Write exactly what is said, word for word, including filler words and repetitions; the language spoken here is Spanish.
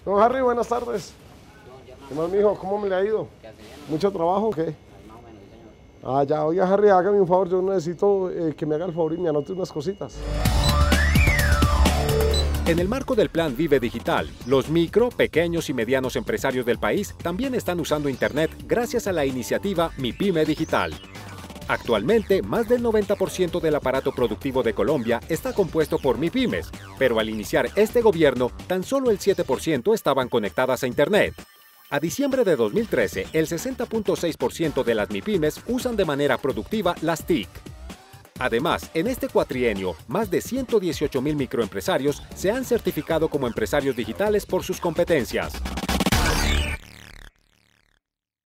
Don Harry, buenas tardes. ¿Qué más, mijo? ¿Cómo me le ha ido? ¿Mucho trabajo o qué? Ah, ya, oiga, Harry, hágame un favor, yo necesito eh, que me haga el favor y me anote unas cositas. En el marco del Plan Vive Digital, los micro, pequeños y medianos empresarios del país también están usando Internet gracias a la iniciativa Mi Pyme Digital. Actualmente, más del noventa por ciento del aparato productivo de Colombia está compuesto por MIPYMES, pero al iniciar este gobierno, tan solo el siete por ciento estaban conectadas a Internet. A diciembre de dos mil trece, el sesenta punto seis por ciento de las MIPYMES usan de manera productiva las T I C. Además, en este cuatrienio, más de ciento dieciocho mil microempresarios se han certificado como empresarios digitales por sus competencias.